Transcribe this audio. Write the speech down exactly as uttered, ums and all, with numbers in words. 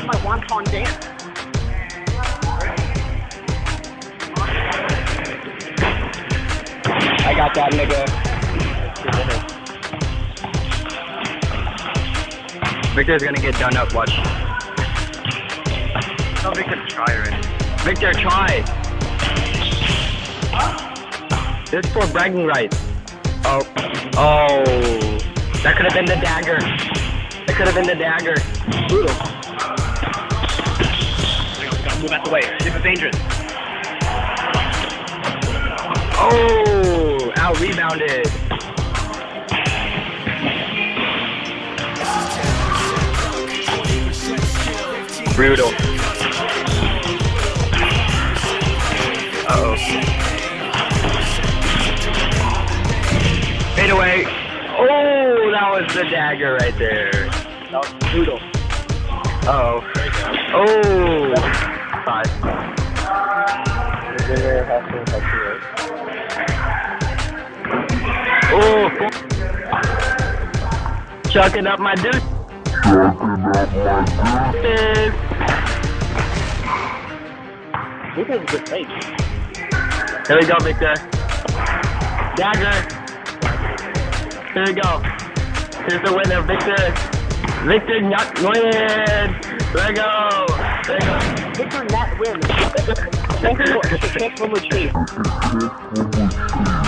my wonton dance. I got that nigga. Victor's gonna get done up, watch. No, Victor, try already. Victor, try! This is for bragging rights. Oh. Oh. That could have been the dagger. That could have been the dagger. Brutal. Gotta move out the way. This is dangerous. Oh! Out rebounded. Brutal. Uh-oh. Fade away. Oh, that was the dagger right there. That was brutal. Uh-oh. Oh. Five. Oh. Chucking up my dude. Victor's a good fake. Here we go, Victor. Dagger. Here we go. Here's the winner, Victor. Victor not win. There we go. There we go. Victor not win. Thanks for the transformer tree.